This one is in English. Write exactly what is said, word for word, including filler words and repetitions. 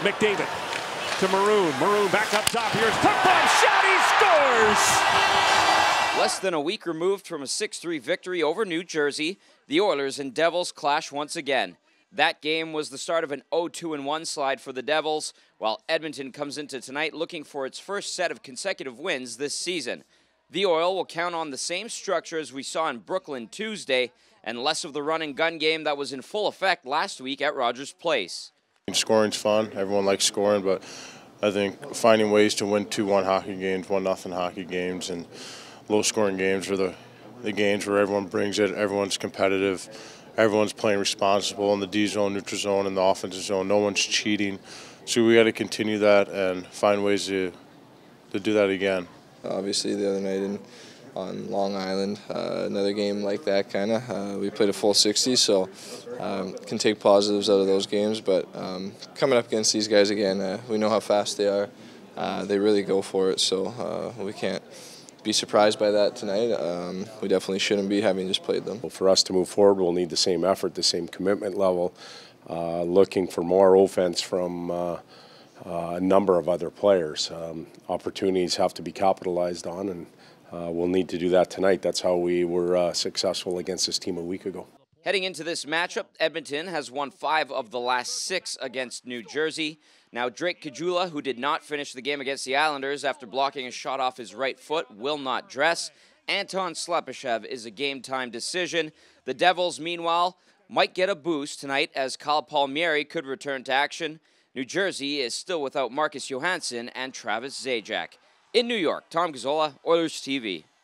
McDavid to Maroon. Maroon back up top. Here's puck bomb shot. He scores! Less than a week removed from a six three victory over New Jersey, the Oilers and Devils clash once again. That game was the start of an oh two one slide for the Devils, while Edmonton comes into tonight looking for its first set of consecutive wins this season. The Oil will count on the same structure as we saw in Brooklyn Tuesday, and less of the run-and-gun game that was in full effect last week at Rogers Place. Scoring's fun. Everyone likes scoring, but I think finding ways to win two one hockey games, one nothing hockey games, and low-scoring games are the, the games where everyone brings it, everyone's competitive, everyone's playing responsible in the D zone, neutral zone, and the offensive zone. No one's cheating. So we got to continue that and find ways to, to do that again. Obviously, the other night in, on Long Island, uh, another game like that, kind of. Uh, we played a full sixty, so um, can take positives out of those games. But um, coming up against these guys again, uh, we know how fast they are. Uh, they really go for it, so uh, we can't be surprised by that tonight. Um, we definitely shouldn't be, having just played them. For us to move forward, we'll need the same effort, the same commitment level, uh, looking for more offense from uh, Uh, a number of other players. Um, opportunities have to be capitalized on, and uh, we'll need to do that tonight. That's how we were uh, successful against this team a week ago. Heading into this matchup, Edmonton has won five of the last six against New Jersey. Now, Drake Gazzola, who did not finish the game against the Islanders after blocking a shot off his right foot, will not dress. Anton Slepyshev is a game-time decision. The Devils, meanwhile, might get a boost tonight as Kyle Palmieri could return to action. New Jersey is still without Marcus Johansson and Travis Zajac. In New York, Tom Gazzola, Oilers T V.